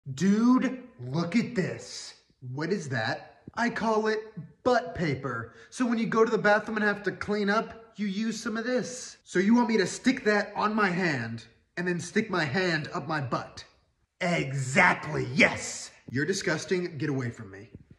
Dude, look at this. What is that? I call it butt paper. So when you go to the bathroom and have to clean up, you use some of this. So you want me to stick that on my hand and then stick my hand up my butt? Exactly, yes. You're disgusting. Get away from me.